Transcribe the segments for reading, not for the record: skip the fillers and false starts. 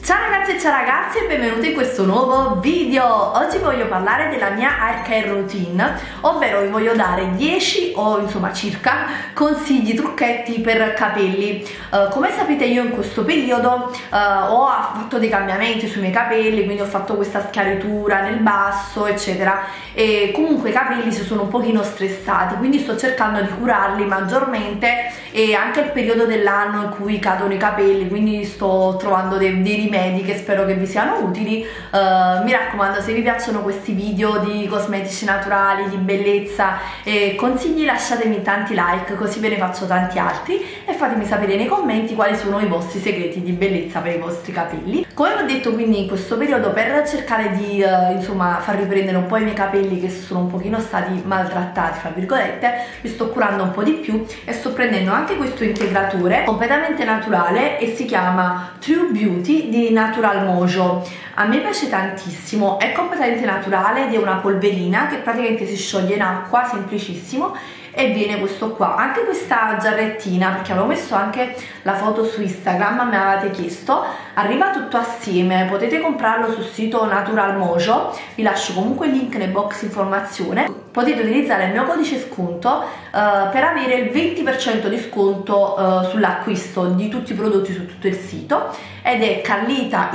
Ciao ragazzi e ciao ragazzi e benvenuti in questo nuovo video. Oggi voglio parlare della mia hair care routine, ovvero vi voglio dare 10 o insomma circa consigli, trucchetti per capelli. Come sapete io in questo periodo ho fatto dei cambiamenti sui miei capelli, quindi ho fatto questa schiaritura nel basso eccetera, e comunque i capelli si sono un pochino stressati, quindi sto cercando di curarli maggiormente, e anche il periodo dell'anno in cui cadono i capelli, quindi sto trovando dei rimedi che spero che vi siano utili. Mi raccomando, se vi piacciono questi video di cosmetici naturali, di bellezza e consigli, lasciatemi tanti like così ve ne faccio tanti altri, e fatemi sapere nei commenti quali sono i vostri segreti di bellezza per i vostri capelli. Come vi ho detto, quindi in questo periodo, per cercare di insomma far riprendere un po' i miei capelli che sono un pochino stati maltrattati fra virgolette, mi sto curando un po' di più e sto prendendo anche questo integratore completamente naturale e si chiama True Beauty di Natural Mojo. A me piace tantissimo, è completamente naturale ed è una polverina che praticamente si scioglie in acqua, semplicissimo, e viene questo qua, anche questa giarrettina, perché avevo messo anche la foto su Instagram, mi avevate chiesto, arriva tutto assieme, potete comprarlo sul sito Natural Mojo, vi lascio comunque il link nel box informazione. Potete utilizzare il mio codice sconto per avere il 20% di sconto sull'acquisto di tutti i prodotti su tutto il sito, ed è Carlita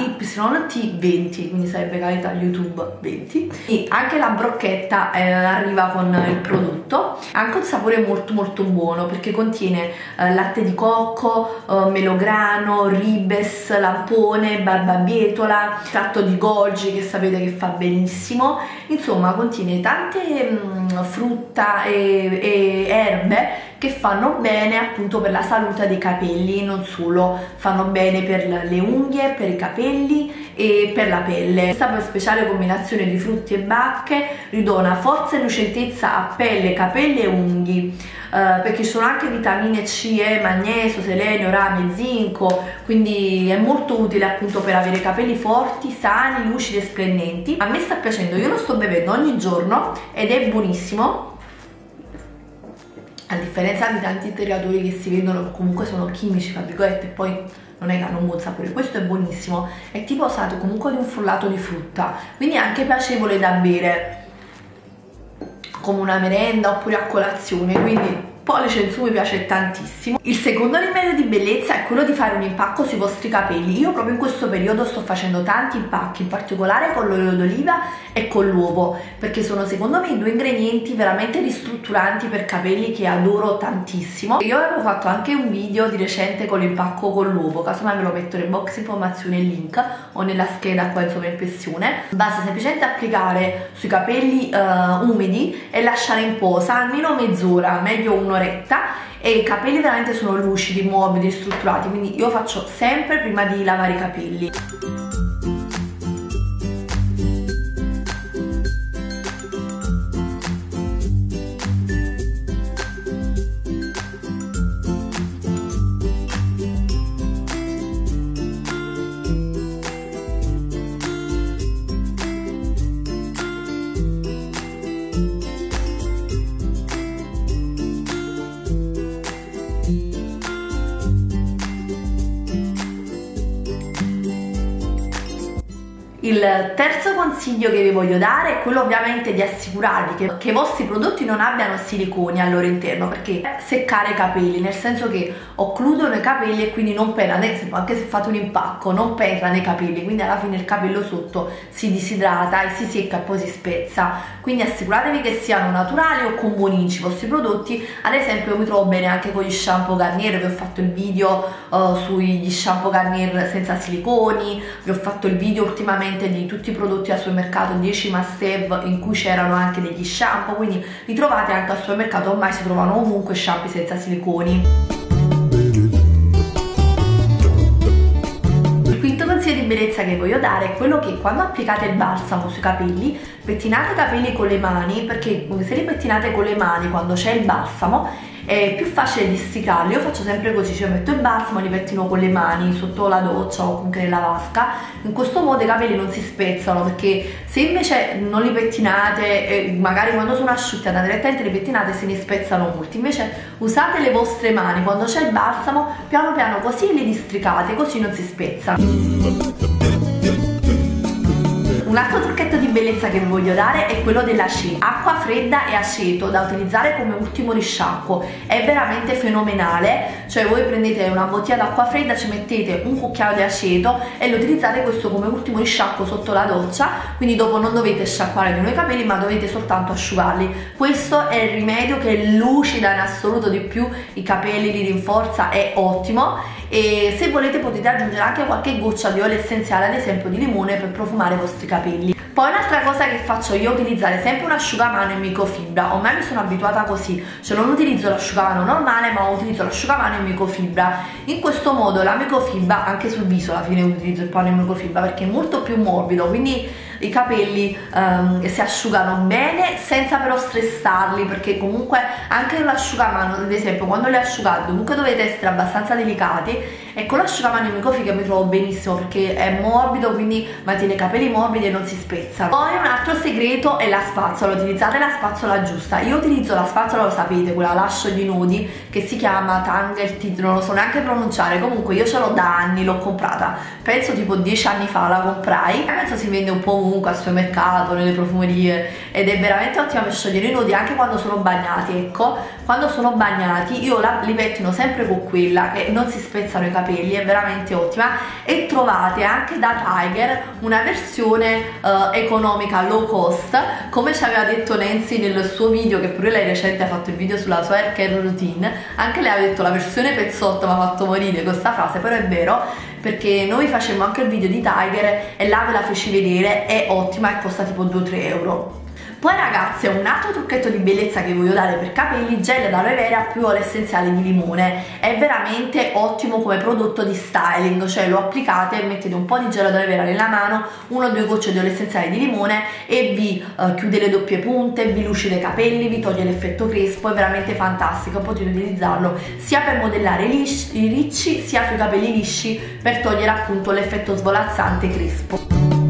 YT20, quindi sarebbe Carlita YouTube 20, e anche la brocchetta arriva con il prodotto. Anche un sapore molto buono, perché contiene latte di cocco, melograno, ribes, lampone, barbabietola, tratto di golgi che sapete che fa benissimo, insomma contiene tante frutta e erbe che fanno bene appunto per la salute dei capelli. Non solo, fanno bene per le unghie, per i capelli e per la pelle. Questa speciale combinazione di frutti e bacche ridona forza e lucentezza a pelle, capelli e unghie, perché ci sono anche vitamine C, magnesio, selenio, rame, zinco, quindi è molto utile appunto per avere capelli forti, sani, lucidi e splendenti. A me sta piacendo, io lo sto bevendo ogni giorno ed è buonissimo, a differenza di tanti integratori che si vendono, comunque sono chimici fra virgolette, e poi non è che hanno un buon sapore. Questo è buonissimo, è tipo usato comunque di un frullato di frutta, quindi è anche piacevole da bere come una merenda oppure a colazione, quindi pollice in su, mi piace tantissimo. Il secondo rimedio di bellezza è quello di fare un impacco sui vostri capelli. Io proprio in questo periodo sto facendo tanti impacchi, in particolare con l'olio d'oliva e con l'uovo, perché sono secondo me due ingredienti veramente ristrutturanti per capelli che adoro tantissimo. Io avevo fatto anche un video di recente con l'impacco con l'uovo, casomai ve lo metto nel box informazione il link o nella scheda qua insomma in impressione. Basta semplicemente applicare sui capelli umidi e lasciare in posa almeno mezz'ora, meglio un'oretta, e i capelli veramente sono lucidi, morbidi, strutturati, quindi io faccio sempre prima di lavare i capelli. Il terzo consiglio che vi voglio dare è quello ovviamente di assicurarvi che i vostri prodotti non abbiano siliconi al loro interno, perché seccare i capelli, nel senso che occludono i capelli e quindi non penetrano, ad esempio anche se fate un impacco non penetra nei capelli, quindi alla fine il capello sotto si disidrata e si secca e poi si spezza. Quindi assicuratevi che siano naturali o con buonici i vostri prodotti. Ad esempio io mi trovo bene anche con gli shampoo Garnier, vi ho fatto il video sugli shampoo Garnier senza siliconi, vi ho fatto il video ultimamente di tutti i prodotti al supermercato 10 must have in cui c'erano anche degli shampoo, quindi li trovate anche al supermercato, ormai si trovano ovunque shampoo senza siliconi. Il quinto consiglio di bellezza che voglio dare è quello che quando applicate il balsamo sui capelli, pettinate i capelli con le mani, perché se li pettinate con le mani quando c'è il balsamo è più facile disticarli. Io faccio sempre così, cioè metto il balsamo e li pettino con le mani sotto la doccia o comunque nella vasca. In questo modo i capelli non si spezzano, perché se invece non li pettinate e magari quando sono asciutti andate direttamente li pettinate, se ne spezzano molti. Invece usate le vostre mani quando c'è il balsamo, piano piano così li districate, così non si spezzano. Un altro trucchetto di bellezza che vi voglio dare è quello della sci, acqua fredda e aceto da utilizzare come ultimo risciacquo. È veramente fenomenale, cioè voi prendete una bottiglia d'acqua fredda, ci mettete un cucchiaio di aceto e lo utilizzate questo come ultimo risciacquo sotto la doccia, quindi dopo non dovete sciacquare di nuovo i capelli ma dovete soltanto asciugarli. Questo è il rimedio che lucida in assoluto di più i capelli, li rinforza, è ottimo. E se volete potete aggiungere anche qualche goccia di olio essenziale, ad esempio di limone, per profumare i vostri capelli. Poi un'altra cosa che faccio io è utilizzare sempre un asciugamano in microfibra. Ormai mi sono abituata così, cioè non utilizzo l'asciugamano normale ma utilizzo l'asciugamano in microfibra. In questo modo la microfibra, anche sul viso alla fine utilizzo il panno in microfibra perché è molto più morbido, quindi i capelli si asciugano bene senza però stressarli, perché comunque anche l'asciugamano, ad esempio quando li asciugate comunque dovete essere abbastanza delicati, e con l'asciugamano in microfibra mi trovo benissimo perché è morbido, quindi mantiene i capelli morbidi e non si spezzano. Poi un altro segreto è la spazzola, utilizzate la spazzola giusta. Io utilizzo la spazzola, lo sapete, quella lascio gli nodi, che si chiama Tangle, non lo so neanche pronunciare, comunque io ce l'ho da anni, l'ho comprata penso tipo 10 anni fa, la comprai, penso si vende un po' ovunque al supermercato, nelle profumerie, ed è veramente ottima per sciogliere i nodi anche quando sono bagnati. Ecco, quando sono bagnati io li pettino sempre con quella, che non si spezzano i capelli, è veramente ottima. E trovate anche da Tiger una versione economica, low cost, come ci aveva detto Nancy nel suo video, che pure lei recente ha fatto il video sulla sua hair care routine. Anche lei aveva detto la versione pezzotto, mi ha fatto morire questa frase, però è vero, perché noi facemmo anche il video di Tiger e là ve la feci vedere, è ottima e costa tipo 2-3 euro. Poi ragazzi, un altro trucchetto di bellezza che voglio dare per capelli: gel d'aloe vera più olio essenziale di limone. È veramente ottimo come prodotto di styling, cioè lo applicate, mettete un po' di gel d'aloe vera nella mano, 1 o 2 gocce di olio essenziale di limone e vi chiude le doppie punte, vi lucida i capelli, vi toglie l'effetto crespo, è veramente fantastico. Potete utilizzarlo sia per modellare i ricci sia sui capelli lisci, per togliere appunto l'effetto svolazzante crespo.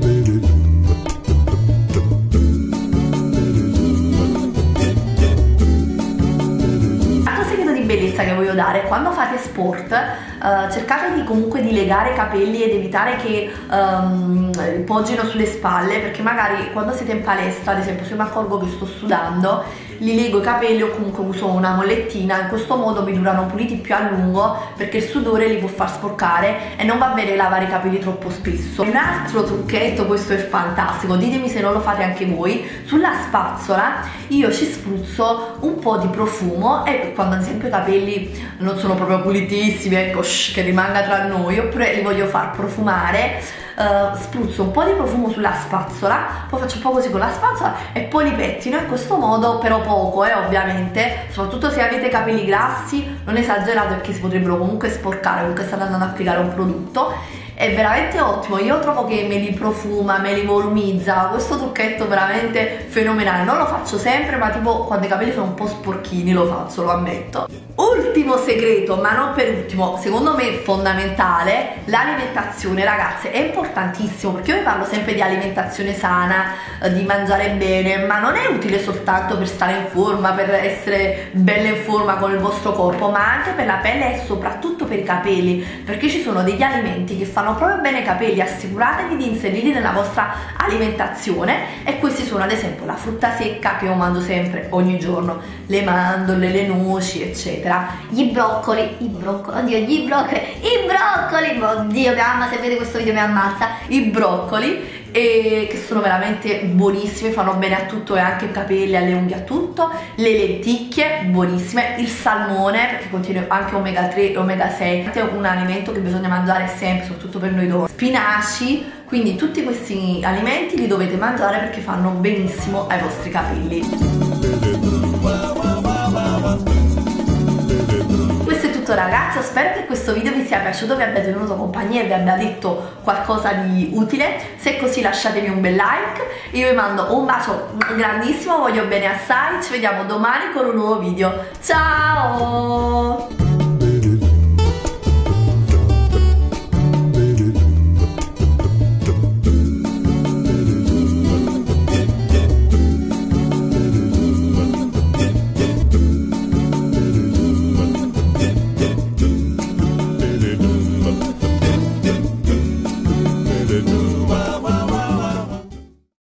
Che voglio dare: quando fate sport cercate comunque di legare i capelli ed evitare che poggino sulle spalle, perché magari quando siete in palestra, ad esempio, se io mi accorgo che sto sudando, li lego i capelli o comunque uso una mollettina. In questo modo mi durano puliti più a lungo, perché il sudore li può far sporcare e non va bene lavare i capelli troppo spesso. Un altro trucchetto, questo è fantastico, ditemi se non lo fate anche voi: sulla spazzola io ci spruzzo un po' di profumo, e quando ad esempio i capelli non sono proprio pulitissimi, ecco, che rimanga tra noi, oppure li voglio far profumare, spruzzo un po' di profumo sulla spazzola, poi faccio un po' così con la spazzola e poi li pettino in questo modo, però poco, ovviamente, soprattutto se avete capelli grassi non esagerate, perché si potrebbero comunque sporcare, comunque state andando ad applicare un prodotto. È veramente ottimo, io trovo che me li profuma, me li volumizza, questo trucchetto veramente fenomenale. Non lo faccio sempre, ma tipo quando i capelli sono un po' sporchini lo faccio, lo ammetto. Ultimo segreto, ma non per ultimo, secondo me fondamentale: l'alimentazione. Ragazze, è importantissimo, perché io vi parlo sempre di alimentazione sana, di mangiare bene, ma non è utile soltanto per stare in forma, per essere bella in forma con il vostro corpo, ma anche per la pelle e soprattutto per i capelli, perché ci sono degli alimenti che fanno proprio bene ai capelli. Assicuratevi di inserirli nella vostra alimentazione, e questi sono ad esempio la frutta secca, che io mangio sempre ogni giorno, le mandorle, le noci, eccetera, gli broccoli, oddio mia mamma se vede questo video mi ammazza, i broccoli, che sono veramente buonissimi, fanno bene a tutto, e anche ai capelli, alle unghie, a tutto. Le lenticchie, buonissime. Il salmone, perché contiene anche omega 3 e omega 6, è un alimento che bisogna mangiare sempre, soprattutto per noi donne. Spinaci, quindi tutti questi alimenti li dovete mangiare perché fanno benissimo ai vostri capelli. Ragazzi, spero che questo video vi sia piaciuto, vi abbia tenuto compagnia e vi abbia detto qualcosa di utile. Se è così lasciatemi un bel like, io vi mando un bacio grandissimo, voglio bene assai, ci vediamo domani con un nuovo video, ciao!